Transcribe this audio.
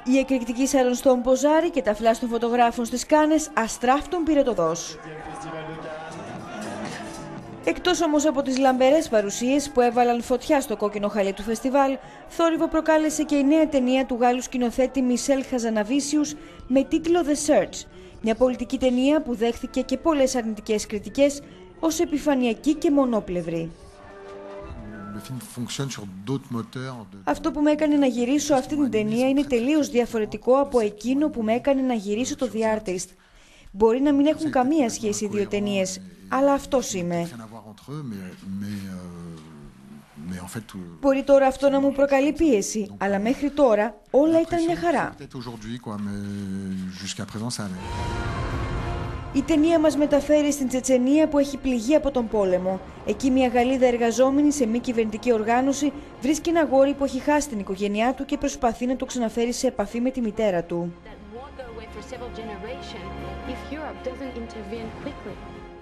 Η εκρηκτική Σάρον Στον ποζάρει και τα φλάς των φωτογράφων στις Κάνες αστράφτουν πυρετοδός. Εκτός όμως από τις λαμπερές παρουσίες που έβαλαν φωτιά στο κόκκινο χαλί του φεστιβάλ, θόρυβο προκάλεσε και η νέα ταινία του Γάλλου σκηνοθέτη Μισελ Χαζαναβίσιους με τίτλο The Search, μια πολιτική ταινία που δέχθηκε και πολλές αρνητικές κριτικές ως επιφανειακή και μονόπλευρη. Αυτό που με έκανε να γυρίσω αυτή την ταινία είναι τελείως διαφορετικό από εκείνο που με έκανε να γυρίσω το The Artist. Μπορεί να μην έχουν καμία σχέση οι δύο ταινίες, αλλά αυτός είμαι. Μπορεί τώρα αυτό να μου προκαλεί πίεση, αλλά μέχρι τώρα όλα ήταν μια χαρά. Η ταινία μας μεταφέρει στην Τσετσενία που έχει πληγεί από τον πόλεμο. Εκεί μια Γαλλίδα εργαζόμενη σε μη κυβερνητική οργάνωση βρίσκει ένα αγόρι που έχει χάσει την οικογένειά του και προσπαθεί να το ξαναφέρει σε επαφή με τη μητέρα του.